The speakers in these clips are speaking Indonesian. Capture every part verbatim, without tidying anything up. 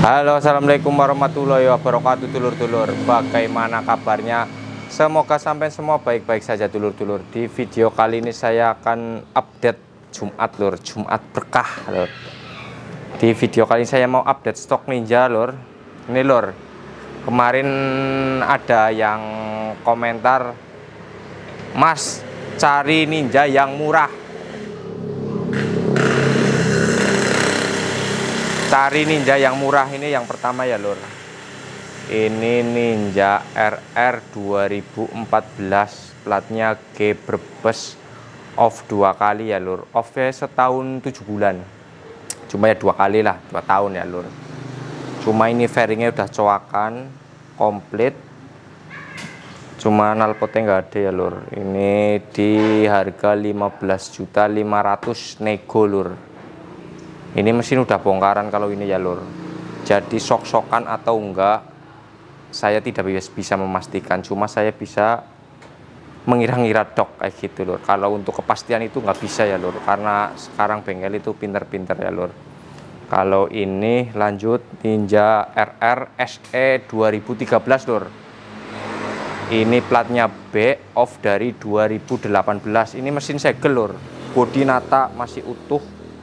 Halo, assalamualaikum warahmatullahi wabarakatuh, dulur-dulur. Bagaimana kabarnya? Semoga sampai semua baik-baik saja, dulur-dulur. Di video kali ini saya akan update Jumat, lur. Jumat berkah, lur. Di video kali ini saya mau update stok Ninja, lur. Ini, lur. Kemarin ada yang komentar, "Mas, cari Ninja yang murah." Cari Ninja yang murah ini yang pertama ya, lur. Ini Ninja R R dua ribu empat belas, platnya G Brebes, off dua kali ya, lur. Off-nya setahun tujuh bulan. Cuma ya dua kali lah, dua tahun ya, lur. Cuma ini fairingnya udah coakan komplit. Cuma knalpotnya nggak ada ya, lur. Ini di harga lima belas juta lima ratus nego, lur. Ini mesin udah bongkaran kalau ini ya, lur. Jadi sok-sokan atau enggak saya tidak bisa memastikan, cuma saya bisa mengira-ngira dok kayak gitu, lur. Kalau untuk kepastian itu nggak bisa ya, lur, karena sekarang bengkel itu pinter-pinter ya, lur. Kalau ini lanjut Ninja R R S E dua ribu tiga belas, lur. Ini platnya B, off dari dua ribu delapan belas. Ini mesin segel, lur. Bodi nata masih utuh.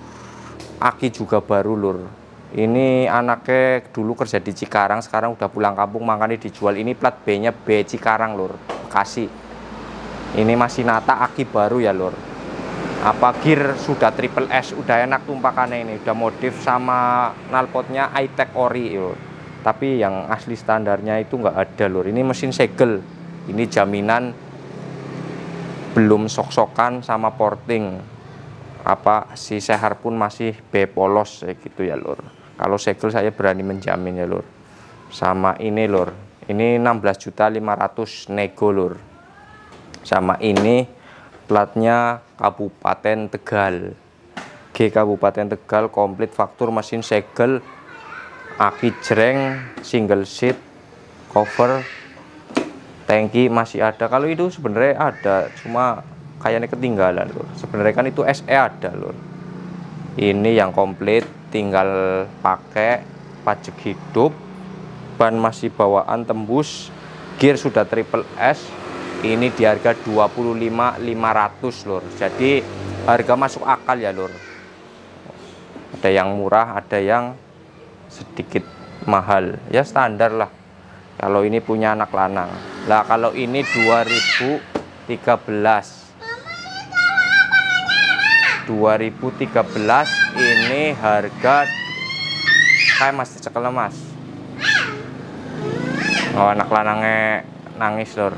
Aki juga baru, lur. Ini anaknya dulu kerja di Cikarang, sekarang udah pulang kampung, makanya dijual. Ini plat B-nya B Cikarang, lur, Bekasi. Ini masih nata, aki baru ya, lur. Apa gear sudah triple S, udah enak tumpakannya ini, udah modif sama knalpotnya I-Tech ori, lur. Tapi yang asli standarnya itu nggak ada, lur. Ini mesin segel. Ini jaminan belum sok-sokan sama porting. Apa si sehar pun masih B polos kayak gitu ya, lur. Kalau segel saya berani menjamin ya, lur. Sama ini, lur, ini enam belas juta lima ratus nego, lur. Sama ini platnya Kabupaten Tegal, G Kabupaten Tegal, komplit faktur, mesin segel, aki jreng, single seat, cover, tangki masih ada. Kalau itu sebenarnya ada, cuma kayaknya ketinggalan, lur. Sebenarnya kan itu S E ada, lur. Ini yang komplit, tinggal pakai pajak hidup, ban masih bawaan tembus, gear sudah triple S. Ini di harga dua puluh lima juta lima ratus ribu, lur. Jadi harga masuk akal ya, lur. Ada yang murah, ada yang sedikit mahal. Ya standar lah. Kalau ini punya anak lanang. Lah kalau ini dua ribu tiga belas. dua ribu tiga belas ini harga kayak mas dicekel, mas. Oh, anak lanangnya nangis, lur.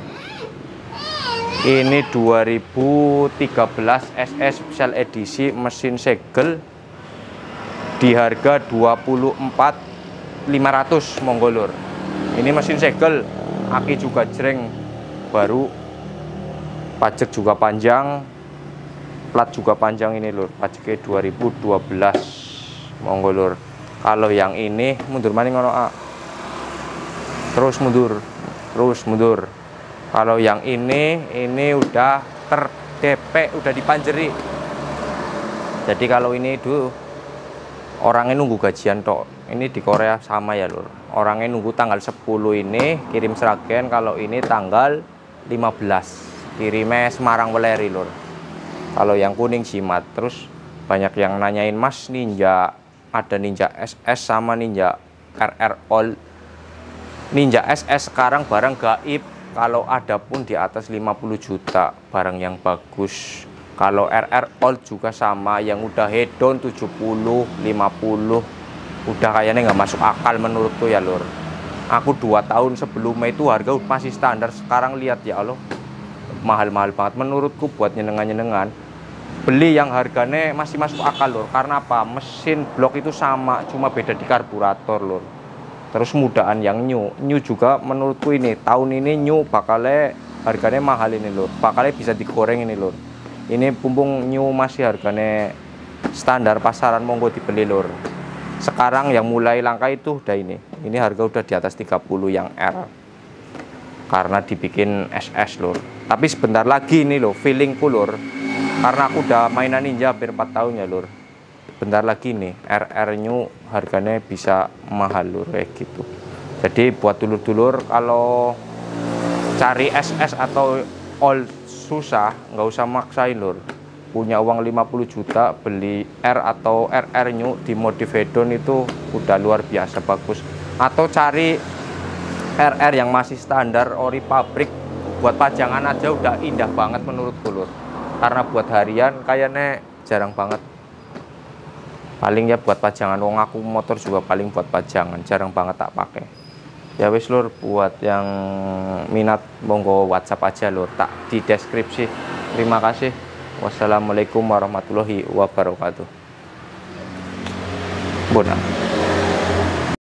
Ini dua ribu tiga belas S E special edisi, mesin segel, di harga dua puluh empat juta lima ratus ribu, monggo, lur. Ini mesin segel, aki juga jreng baru, pajak juga panjang, plat juga panjang ini, lur. Pajaknya dua ribu dua belas, monggo, lur. Kalau yang ini mundur maning ngono, A. Terus mundur, terus mundur. Kalau yang ini ini udah ter-D P, udah dipanjeri. Jadi kalau ini itu orangnya nunggu gajian tok. Ini di Korea sama ya, lur. Orangnya nunggu tanggal sepuluh ini kirim seragen, kalau ini tanggal lima belas kirimnya Semarang Weleri, lur. Kalau yang kuning Jimat. Terus banyak yang nanyain, "Mas, Ninja ada Ninja S S sama Ninja R R All." Ninja S S sekarang barang gaib, kalau ada pun di atas lima puluh juta, barang yang bagus. Kalau R R All juga sama, yang udah hedon tujuh puluh, lima puluh, udah kayaknya nggak masuk akal menurutku ya, lur. Aku dua tahun sebelumnya itu harga masih standar, sekarang lihat ya Allah, mahal-mahal banget menurutku. Buat nyenengan-nyenengan beli yang harganya masih masuk akal, lur. Karena apa? Mesin blok itu sama, cuma beda di karburator, lur. Terus mudaan yang new new juga menurutku ini tahun ini new bakalnya harganya mahal ini, lur. Bakalnya bisa digoreng ini, lur. Ini pumpung new masih harganya standar pasaran, monggo dibeli, lur. Sekarang yang mulai langka itu udah ini ini harga udah di atas tiga puluh yang R, karena dibikin S S, lur. Tapi sebentar lagi ini loh feelingku, lur, karena aku udah mainan Ninja hampir empat tahun ya, lur. bentar lagi nih R R new harganya bisa mahal lur, kayak gitu. Jadi buat dulur-dulur kalau cari S S atau old susah, nggak usah maksain lur. Punya uang lima puluh juta beli R atau R R new di Modivedon itu udah luar biasa bagus. Atau cari R R yang masih standar ori pabrik, buat pajangan aja udah indah banget menurut lur. Karena buat harian kayaknya jarang banget. Paling ya buat pajangan, wong aku motor juga paling buat pajangan, jarang banget tak pakai. Ya wis lur, buat yang minat monggo WhatsApp aja lur, tak di deskripsi. Terima kasih. Wassalamualaikum warahmatullahi wabarakatuh. Bona.